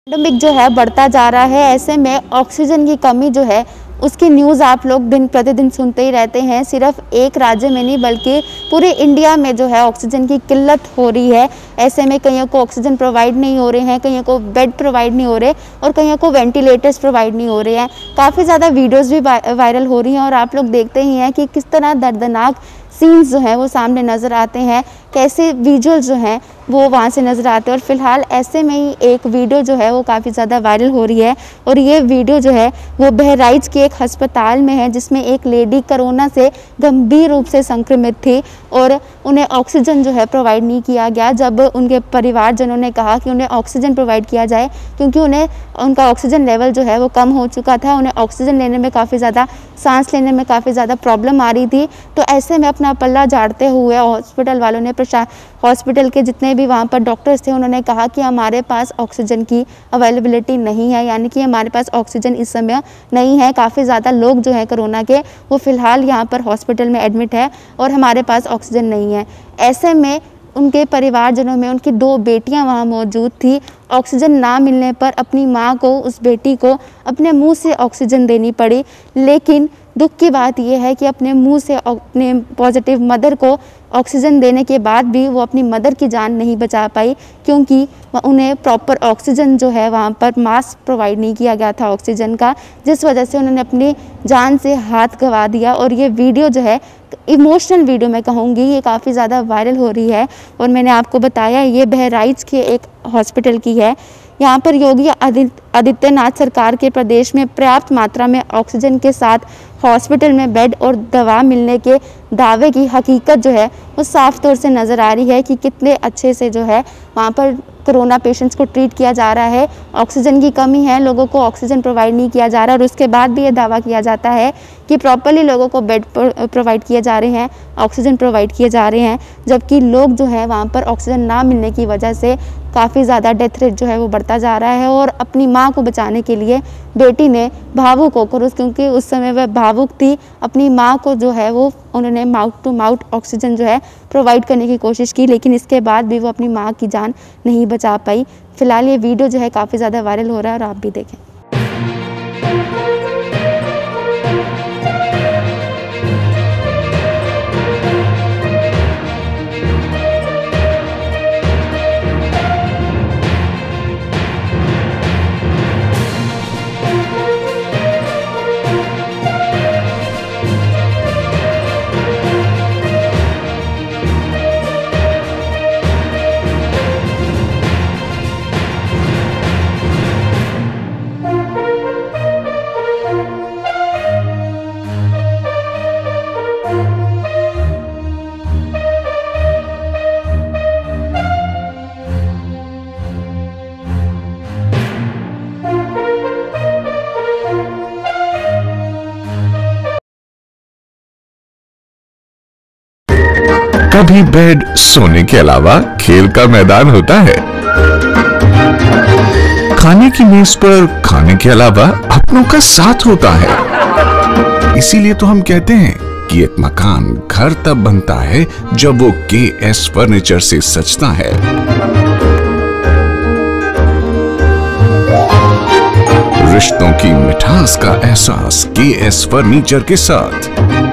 Pandemic जो है बढ़ता जा रहा है। ऐसे में ऑक्सीजन की कमी जो है उसकी न्यूज़ आप लोग दिन प्रतिदिन सुनते ही रहते हैं। सिर्फ एक राज्य में नहीं बल्कि पूरे इंडिया में जो है ऑक्सीजन की किल्लत हो रही है। ऐसे में कईयों को ऑक्सीजन प्रोवाइड नहीं हो रहे हैं, कईयों को बेड प्रोवाइड नहीं हो रहे और कईयों को वेंटिलेटर्स प्रोवाइड नहीं हो रहे हैं। काफ़ी ज़्यादा वीडियोज़ भी वायरल हो रही हैं और आप लोग देखते ही हैं कि किस तरह दर्दनाक सीन्स जो हैं वो सामने नज़र आते हैं, कैसे विजुअल जो हैं वो वहाँ से नज़र आते हैं। और फिलहाल ऐसे में ही एक वीडियो जो है वो काफ़ी ज़्यादा वायरल हो रही है और ये वीडियो जो है वो बहराइच के एक अस्पताल में है, जिसमें एक लेडी कोरोना से गंभीर रूप से संक्रमित थी और उन्हें ऑक्सीजन जो है प्रोवाइड नहीं किया गया। जब उनके परिवारजनों ने कहा कि उन्हें ऑक्सीजन प्रोवाइड किया जाए क्योंकि उनका ऑक्सीजन लेवल जो है वो कम हो चुका था, उन्हें ऑक्सीजन लेने में काफ़ी ज़्यादा सांस लेने में काफ़ी ज़्यादा प्रॉब्लम आ रही थी। तो ऐसे में अपना पल्ला झाड़ते हुए हॉस्पिटल वालों ने हॉस्पिटल के जितने भी वहाँ पर डॉक्टर्स थे उन्होंने कहा कि हमारे पास ऑक्सीजन की अवेलेबिलिटी नहीं है, यानी कि हमारे पास ऑक्सीजन इस समय नहीं है। काफ़ी ज़्यादा लोग जो हैं कोरोना के वो फ़िलहाल यहाँ पर हॉस्पिटल में एडमिट है और हमारे पास ऑक्सीजन नहीं है। ऐसे में उनके परिवारजनों में उनकी 2 बेटियां वहां मौजूद थी। ऑक्सीजन ना मिलने पर अपनी मां को, उस बेटी को अपने मुंह से ऑक्सीजन देनी पड़ी, लेकिन दुख की बात यह है कि अपने मुंह से अपने पॉजिटिव मदर को ऑक्सीजन देने के बाद भी वो अपनी मदर की जान नहीं बचा पाई क्योंकि उन्हें प्रॉपर ऑक्सीजन जो है वहाँ पर मास्क प्रोवाइड नहीं किया गया था ऑक्सीजन का, जिस वजह से उन्होंने अपनी जान से हाथ गंवा दिया। और ये वीडियो जो है इमोशनल वीडियो मैं कहूँगी, ये काफ़ी ज़्यादा वायरल हो रही है और मैंने आपको बताया ये बहराइच के एक हॉस्पिटल की है। यहाँ पर योगी आदित्यनाथ सरकार के प्रदेश में पर्याप्त मात्रा में ऑक्सीजन के साथ हॉस्पिटल में बेड और दवा मिलने के दावे की हकीकत जो है वो साफ तौर से नज़र आ रही है कि कितने अच्छे से जो है वहाँ पर कोरोना पेशेंट्स को ट्रीट किया जा रहा है। ऑक्सीजन की कमी है, लोगों को ऑक्सीजन प्रोवाइड नहीं किया जा रहा और उसके बाद भी ये दावा किया जाता है कि प्रॉपर्ली लोगों को बेड प्रोवाइड किए जा रहे हैं, ऑक्सीजन प्रोवाइड किए जा रहे हैं, जबकि लोग जो है वहाँ पर ऑक्सीजन ना मिलने की वजह से काफ़ी ज़्यादा डेथ रेट जो है वो बढ़ता जा रहा है। और अपनी माँ को बचाने के लिए बेटी ने भावुक होकर क्योंकि उस समय वह भावुक थी, अपनी माँ को जो है वो उन्होंने माउथ टू माउथ ऑक्सीजन जो है प्रोवाइड करने की कोशिश की, लेकिन इसके बाद भी वो अपनी माँ की जान नहीं बचा पाई। फिलहाल ये वीडियो जो है काफ़ी ज़्यादा वायरल हो रहा है और आप भी देखें। कभी बेड सोने के अलावा खेल का मैदान होता है। खाने की मेज पर खाने के अलावा अपनों का साथ होता है। इसीलिए तो हम कहते हैं कि एक मकान घर तब बनता है जब वो KS फर्नीचर से सजता है। रिश्तों की मिठास का एहसास KS फर्नीचर के साथ।